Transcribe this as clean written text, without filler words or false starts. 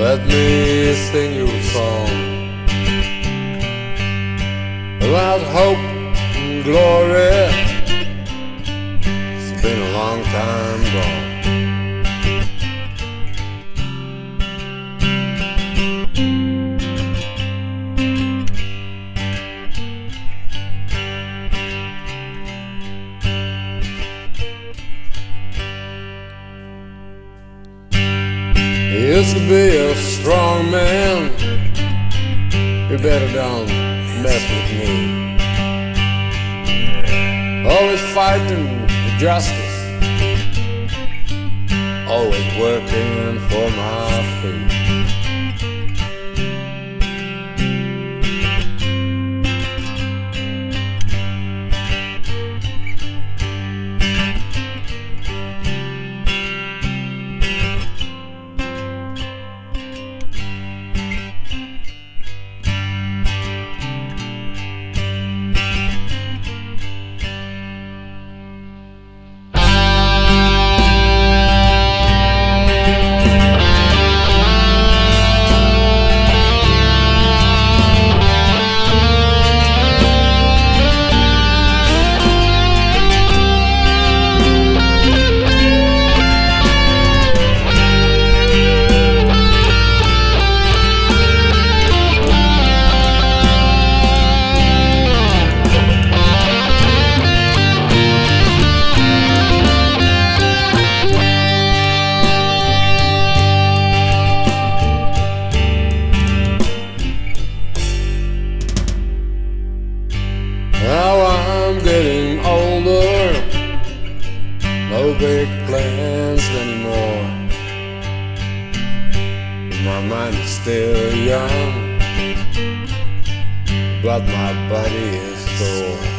Let me sing you a song about hope and glory. It's been a long time gone. He used to be a strong man. You better don't mess with me. Always fighting for justice, always working for my feet. Now I'm getting older, no big plans anymore. My mind is still young, but my body is sore.